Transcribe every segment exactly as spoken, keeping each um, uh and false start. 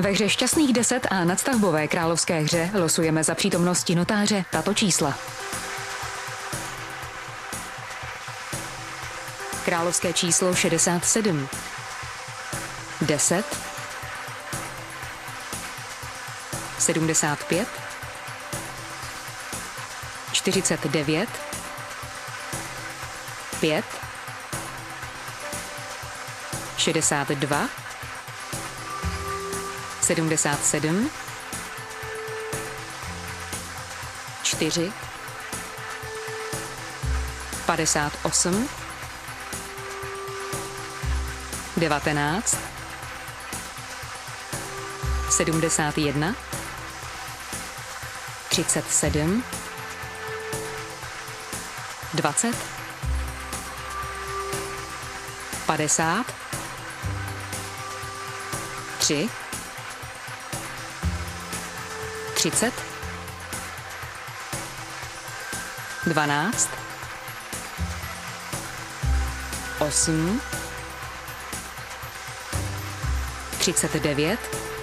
Ve hře Šťastných deset a nadstavbové královské hře losujeme za přítomnosti notáře tato čísla. Královské číslo šedesát sedm, deset, sedmdesát pět, čtyřicet devět, pět, šedesát dva, sedmdesát sedm, čtyři, padesát osm, devatenáct, sedmdesát jedna, třicet sedm, dvacet, padesát, tři, třicet, dvanáct, osm, třicet devět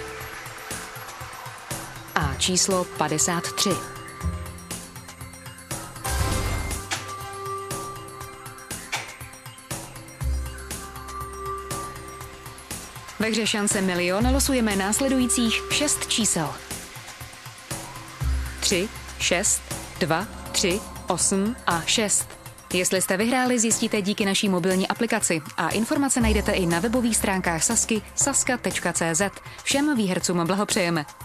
a číslo padesát tři. Ve hře Šance milion losujeme následujících šest čísel. tři, šest, dva, tři, osm a šest. Jestli jste vyhráli, zjistíte díky naší mobilní aplikaci a informace najdete i na webových stránkách Sazky saska tečka cé zet. Všem výhercům blahopřejeme.